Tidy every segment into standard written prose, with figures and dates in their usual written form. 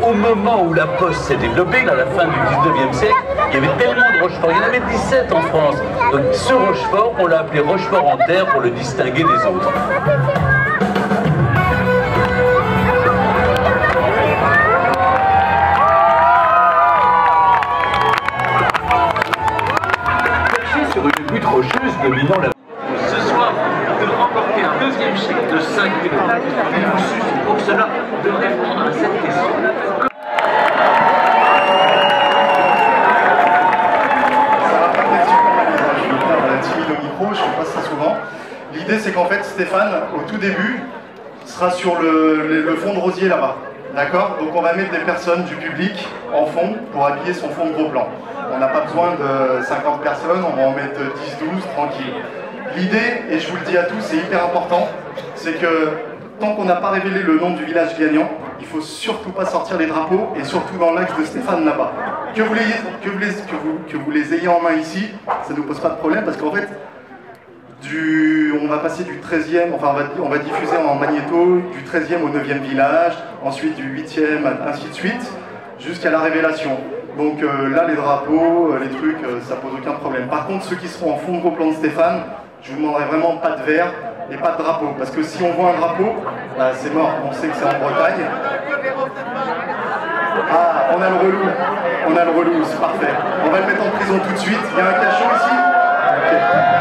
au moment où la poste s'est développée, à la fin du 19e siècle, il y avait tellement de rocheforts, il y en avait 17 en France. Donc ce rochefort, on l'a appelé rochefort en terre pour le distinguer des autres. Perché sur une butte rocheuse dominant la... Ce soir, de remporter un deuxième chèque de 5 000 €. Il vous suffit pour cela de répondre à cette question. Je fais pas ça souvent. L'idée c'est qu'en fait Stéphane, au tout début, sera sur le fond de rosier là-bas. D'accord? Donc on va mettre des personnes du public en fond pour habiller son fond de gros plan. On n'a pas besoin de 50 personnes, on va en mettre 10-12, tranquille. L'idée, et je vous le dis à tous, c'est hyper important, c'est que tant qu'on n'a pas révélé le nom du village gagnant, il faut surtout pas sortir les drapeaux, et surtout dans l'axe de Stéphane là-bas. Que vous les ayez en main ici, ça ne nous pose pas de problème, parce qu'en fait, on va passer du 13e, enfin on va diffuser en magnéto du 13e au 9e village, ensuite du 8e, ainsi de suite, jusqu'à la révélation. Donc là, les drapeaux, les trucs, ça pose aucun problème. Par contre, ceux qui seront en fond de gros plan de Stéphane, je vous demanderai vraiment pas de verre et pas de drapeau. Parce que si on voit un drapeau, bah, c'est mort, on sait que c'est en Bretagne. Ah, on a le relou, c'est parfait. On va le mettre en prison tout de suite. Il y a un cachot ici? Okay.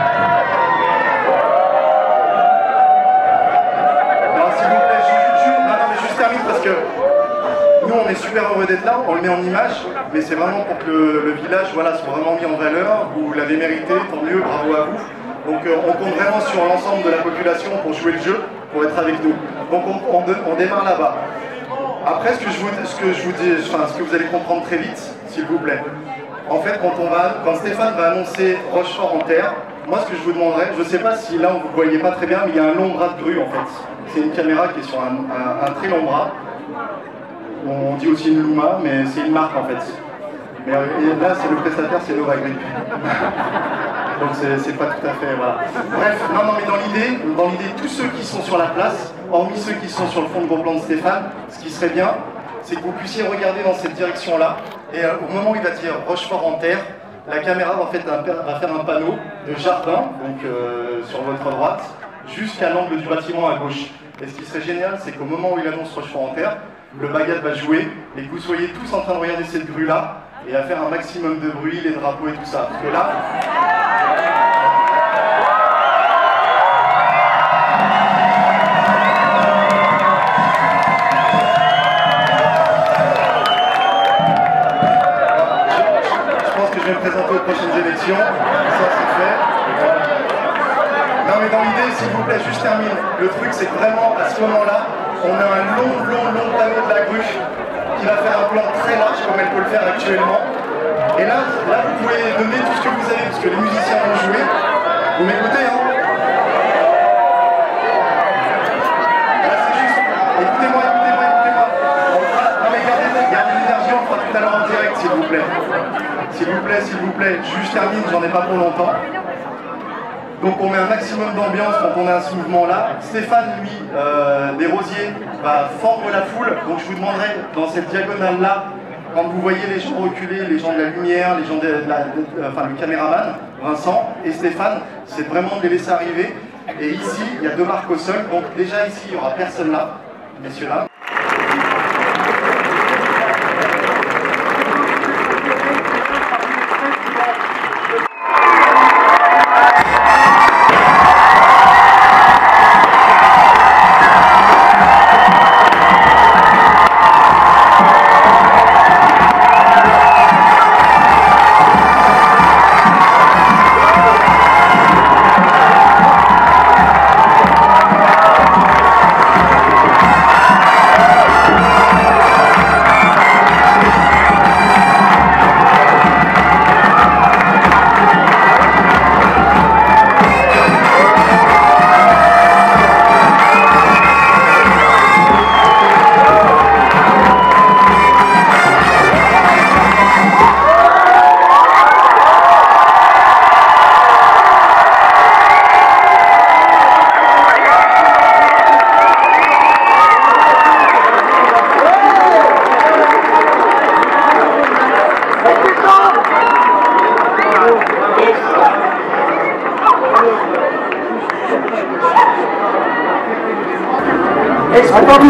Non, s'il vous plaît, je termine parce que nous, on est super heureux d'être là, on le met en image, mais c'est vraiment pour que le village voilà, soit vraiment mis en valeur. Vous l'avez mérité, tant mieux, bravo à vous. Donc on compte vraiment sur l'ensemble de la population pour jouer le jeu, pour être avec nous. Donc on démarre là-bas. Après, ce que vous allez comprendre très vite, s'il vous plaît. En fait, quand Stéphane va annoncer Rochefort en terre, moi ce que je vous demanderais, je ne sais pas si là vous ne voyez pas très bien, mais il y a un long bras de grue en fait. C'est une caméra qui est sur un très long bras. On dit aussi une Luma, mais c'est une marque en fait. Mais là, c'est le prestataire, c'est Nova Grip. Donc c'est pas tout à fait, voilà. Bref, non, mais dans l'idée, tous ceux qui sont sur la place, hormis ceux qui sont sur le fond de gros plan de Stéphane, ce qui serait bien, c'est que vous puissiez regarder dans cette direction-là, et au moment où il va dire Rochefort en terre, la caméra va faire un panneau de jardin, donc sur votre droite, jusqu'à l'angle du bâtiment à gauche. Et ce qui serait génial, c'est qu'au moment où il annonce Rochefort en terre, le baguette va jouer, et que vous soyez tous en train de regarder cette grue-là, et à faire un maximum de bruit, les drapeaux et tout ça. Parce que là... Je pense que je vais me présenter aux prochaines élections. Ça, c'est fait. Non, mais dans l'idée, s'il vous plaît, juste termine. Le truc, c'est que vraiment, à ce moment-là, on a un long panneau de la grue qui va faire un plan très large comme elle peut le faire actuellement. Et là vous pouvez donner tout ce que vous avez, parce que les musiciens vont jouer. Vous m'écoutez, hein? Là c'est juste, écoutez-moi. Non mais gardez l'énergie, on fera tout à l'heure en direct, s'il vous plaît. S'il vous plaît, juste termine, j'en ai pas pour longtemps. Donc on met un maximum d'ambiance quand on a ce mouvement-là. Stéphane, lui, des Rosiers, va fendre la foule. Donc je vous demanderai, dans cette diagonale-là, quand vous voyez les gens reculer, les gens de la lumière, les gens le caméraman, Vincent et Stéphane, c'est vraiment de les laisser arriver. Et ici, il y a deux marques au sol. Donc déjà ici, il n'y aura personne là, messieurs là.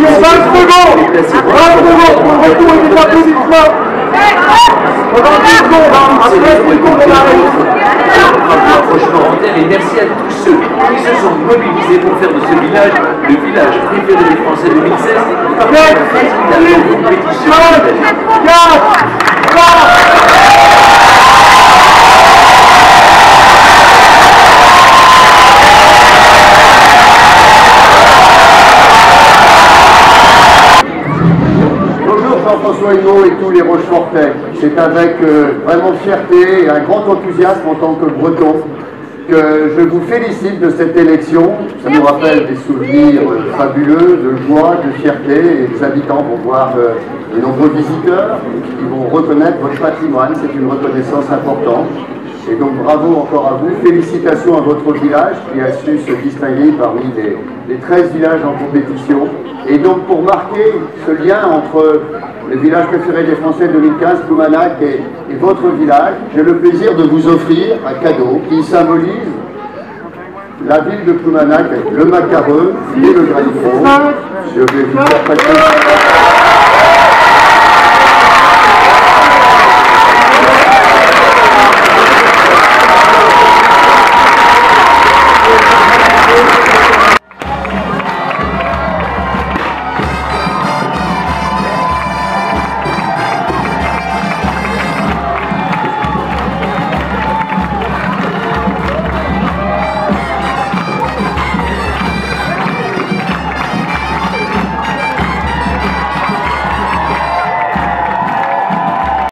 secondes pour le retour et des applaudissements. Pendant 10 secondes, après 10 secondes, on arrive. Franchement, en terre, et merci à tous ceux qui se sont mobilisés pour faire de ce village le village préféré des Français 2016 par une compétition. 4, 3, Jean-François Hinault et tous les Rochefortais. C'est avec vraiment fierté et un grand enthousiasme en tant que Breton que je vous félicite de cette élection. Ça nous rappelle des souvenirs fabuleux, de joie, de fierté, et les habitants vont voir de nombreux visiteurs qui vont reconnaître votre patrimoine. C'est une reconnaissance importante. Et donc bravo encore à vous, félicitations à votre village qui a su se distinguer parmi les 13 villages en compétition. Et donc pour marquer ce lien entre le village préféré des Français 2015, Ploumanac, et votre village, j'ai le plaisir de vous offrir un cadeau qui symbolise la ville de Ploumanac, le macareux et le granit. Je vais vous faire passer.